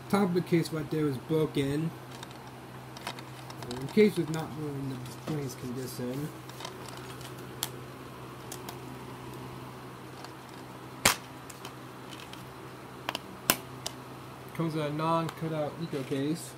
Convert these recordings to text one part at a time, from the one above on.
Top of the case right there is broken. The case was not in the nice condition. Comes in a non-cut-out Eco case.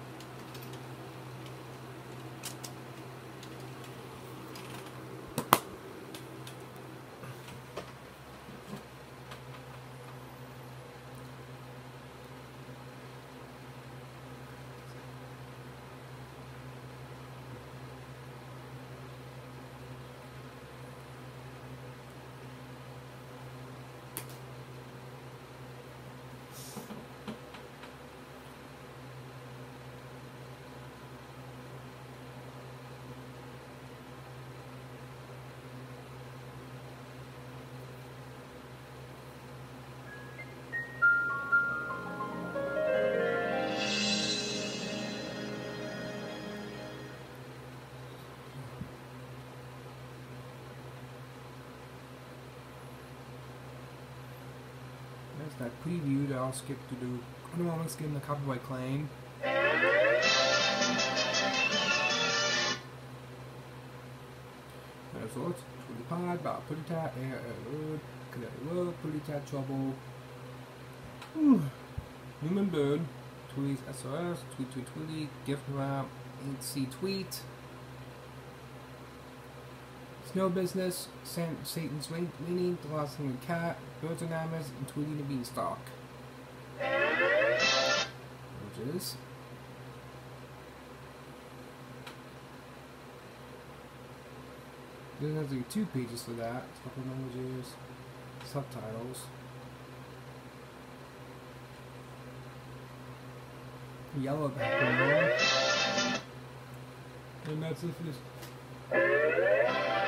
There's that preview that I'll skip to do. I don't want to skip the copyright claim. Results, Tweety Pod, Bob Pretty Tat, Air Road, Cadet Road, Pretty Tat Trouble. Newman Bird, Tweets SOS, Tweety, Gift Wrap, 8C Tweet. Snow Business, Satan's Leaning, The Lost Hungry Cat, Birds Anonymous, and Tweety the Beanstalk. Images. There's actually 2 pages for that. A couple of images, subtitles. Yellow background. And that's it for this.